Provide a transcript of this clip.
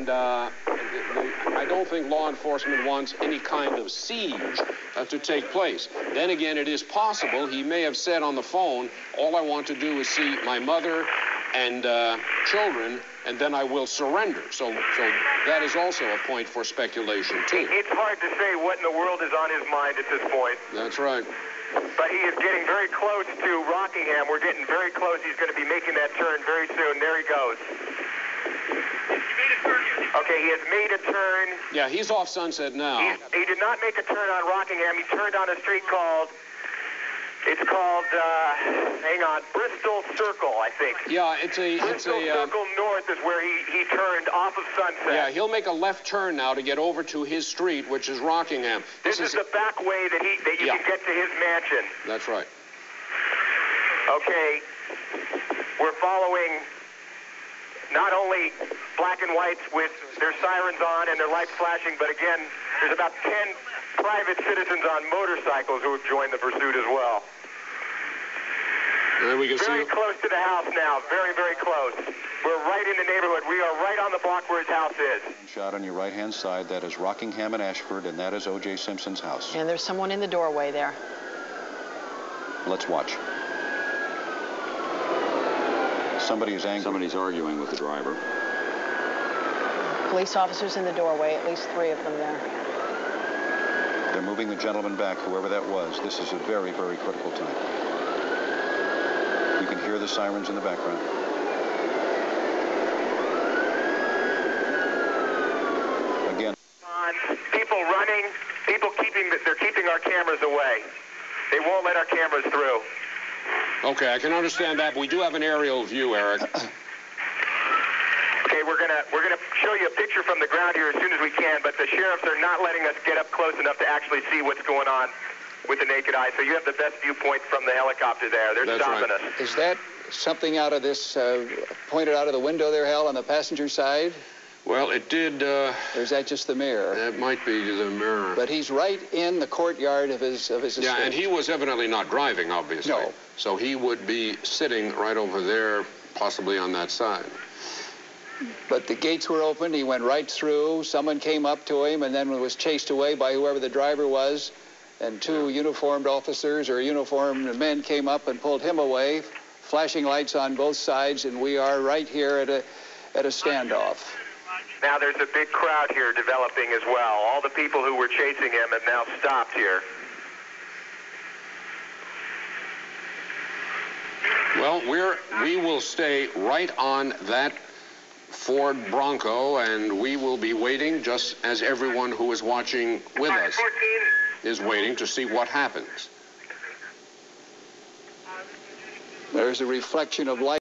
And I don't think law enforcement wants any kind of siege to take place. Then again, it is possible he may have said on the phone, all I want to do is see my mother and children, and then I will surrender. So that is also a point for speculation, too. It's hard to say what in the world is on his mind at this point. That's right. But he is getting very close to Rockingham. We're getting very close. He's going to be making that turn very soon. There he goes. Okay, he has made a turn. Yeah, he's off Sunset now. He did not make a turn on Rockingham. He turned on a street called, hang on, Bristol Circle, I think. Yeah, Bristol Circle North is where he turned off of Sunset. Yeah, he'll make a left turn now to get over to his street, which is Rockingham. This is the back way that you can get to his mansion. That's right. Okay, we're following not only black and whites with their sirens on and their lights flashing, but again, there's about 10 private citizens on motorcycles who have joined the pursuit as well. There we can very close to the house now, very, very close. We're right in the neighborhood. We are right on the block where his house is. Shot on your right-hand side, that is Rockingham and Ashford, and that is O.J. Simpson's house. And there's someone in the doorway there. Let's watch. Somebody is angry. Somebody's arguing with the driver. Police officers in the doorway, at least 3 of them there. They're moving the gentleman back, whoever that was. This is a very, very critical time. You can hear the sirens in the background. Again. People running, they're keeping our cameras away. They won't let our cameras through. Okay, I can understand that, but we do have an aerial view, Eric. Okay, we're gonna show you a picture from the ground here as soon as we can, but the sheriffs are not letting us get up close enough to actually see what's going on with the naked eye. So you have the best viewpoint from the helicopter there. They're stopping us. Is that something out of this pointed out of the window there, Hal, on the passenger side? Well, it did. Or is that just the mirror? That might be the mirror. But he's right in the courtyard of his estate. Yeah, and he was evidently not driving, obviously. No. So he would be sitting right over there, possibly on that side. But the gates were open. He went right through. Someone came up to him and then was chased away by whoever the driver was. And 2 uniformed officers or uniformed men came up and pulled him away, flashing lights on both sides. And we are right here at a standoff. Now there's a big crowd here developing as well. All the people who were chasing him have now stopped here. Well, we will stay right on that Ford Bronco, and we will be waiting, just as everyone who is watching with us is waiting to see what happens. There's a reflection of light.